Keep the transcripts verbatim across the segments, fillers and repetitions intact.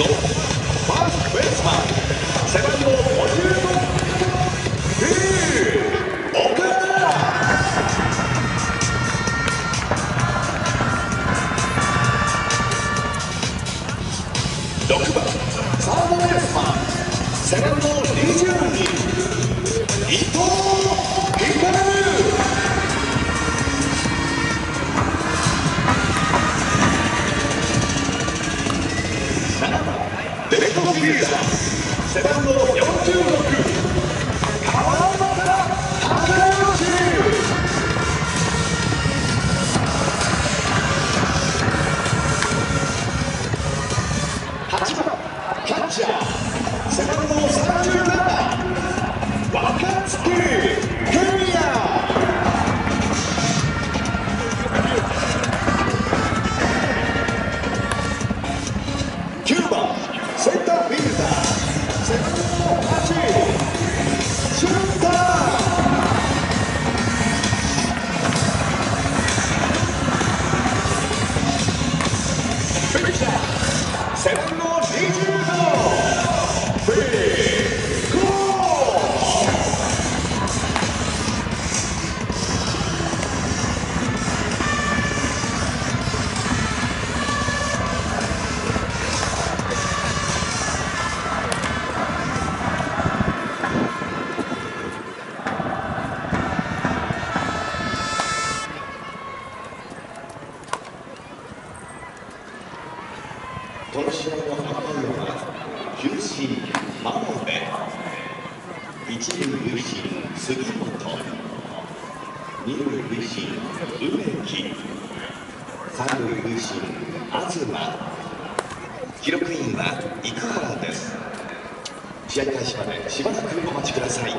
のファーストベースマン背番号ごじゅうご T 岡田。ろくばんサードベースマン背番号にじゅうに伊藤光。ななばんレフトフィールダー背番号よんじゅうろく川端孝之。はちばんキャッチャー背番号さんじゅうなな若月健也。きゅうばんセンターフィールダー背番号はち俊太。ピッチャー背番号にじゅうごフィーゴー。この試合のアンパイアは球審真鍋、一塁塁審杉本、二塁塁審梅木、三塁塁審東、記録員は生原です。試合開始までしばらくお待ちください。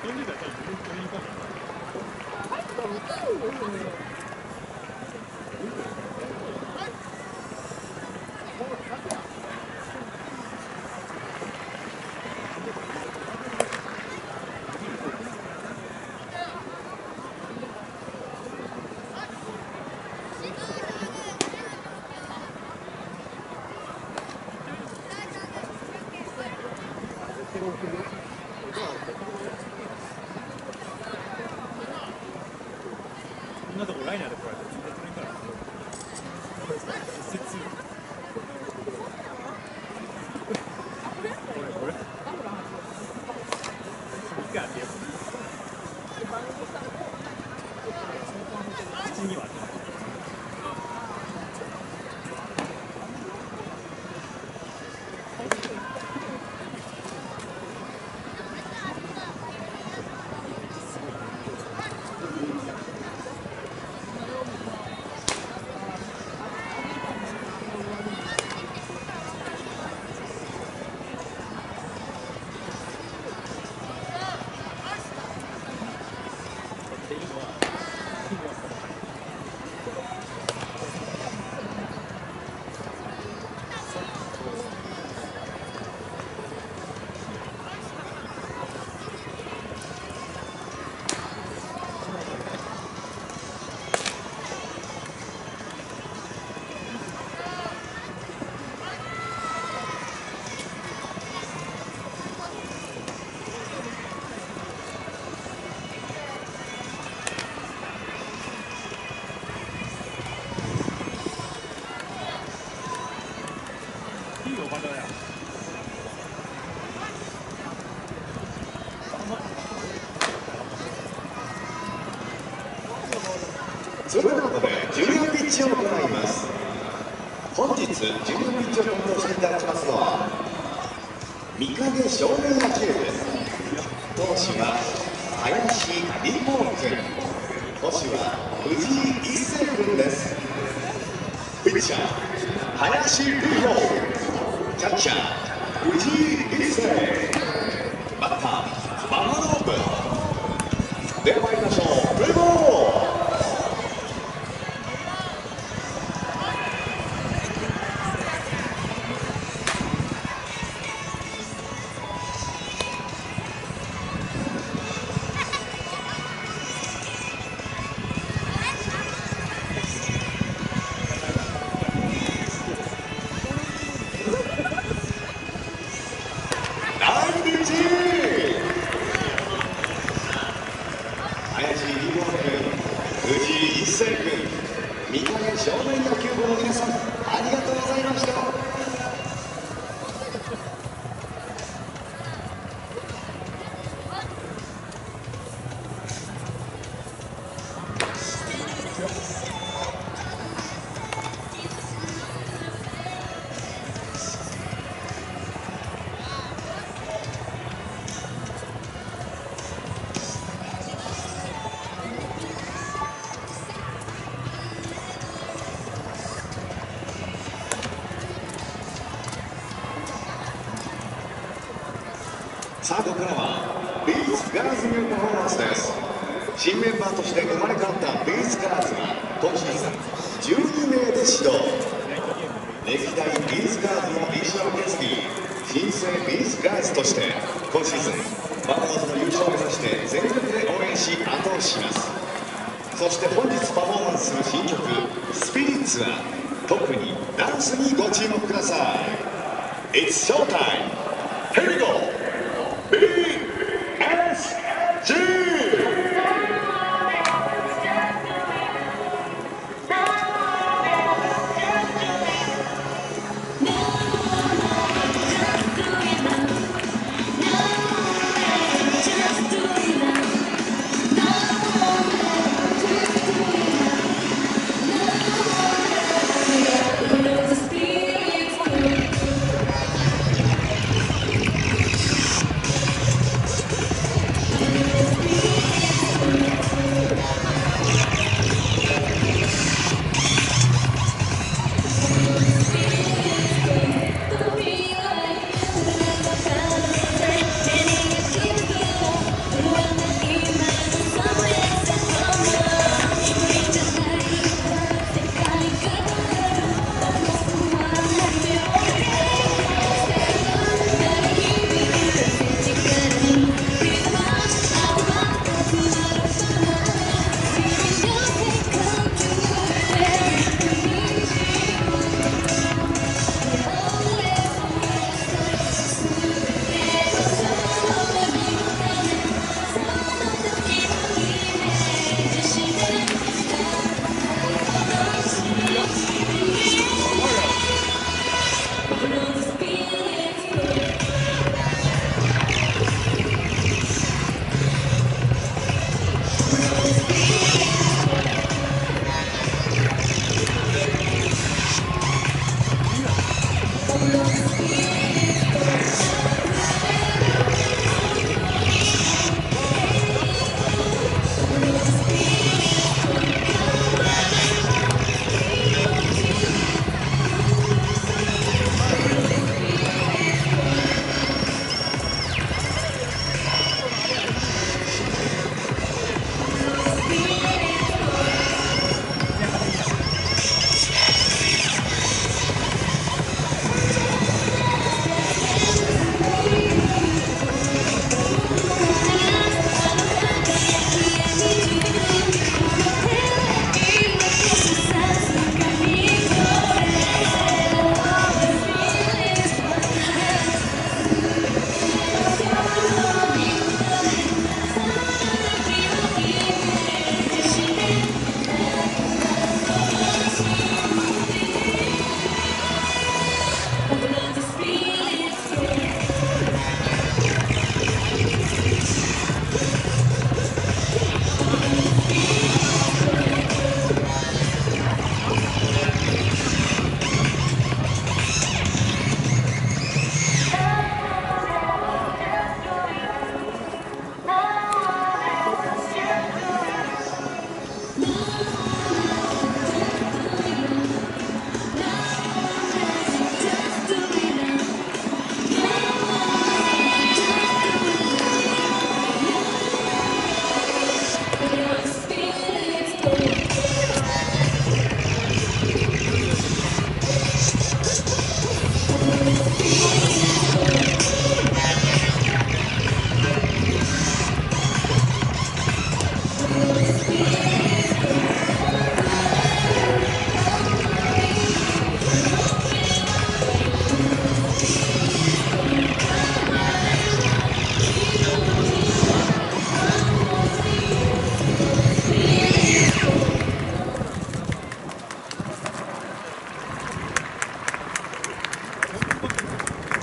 こんなとこライナーで来られて全然取れんから接これこれいいかってよ口には当てないそれではここでジュニアピッチを行います。本日ジュニアピッチを担当していただきますのは御影少年野球部、投手は林理峰君、捕手は藤井一成君です。ピッチャー林理峰、キャッチャー藤井一成、バッターママノーブ。では参りましょう。プレーボール。藤井一成君、御影少年野球部の皆さん、ありがとうございました。さあここからはビーツガールズニューパフォーマンスです。新メンバーとして生まれ変わったビーツガールズが今シーズンじゅうにめいで始動。歴代ビーツガールズの意思を受け継ぎ、新生ビーツガールズとして今シーズンバファローズの優勝を目指して全力で応援し後押しします。そして本日パフォーマンスする新曲「スピリッツ」は特にダンスにご注目ください。 It's showtime! Here we go! ビーエスジー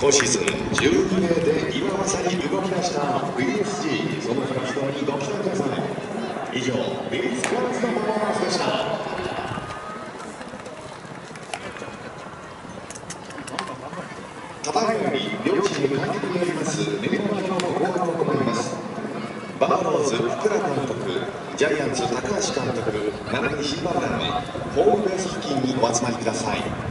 今シーズンじゅうにめいで岩政に動き出した ビーエスジー、 その活動にご期待ください。以上、ビースクラブズのパフォーマンスでした。ただいまより両チーム監督によりますメンバー表の交換を行います。バファローズ福田監督、ジャイアンツ高橋監督、長西審判団へホームベース付近にお集まりください。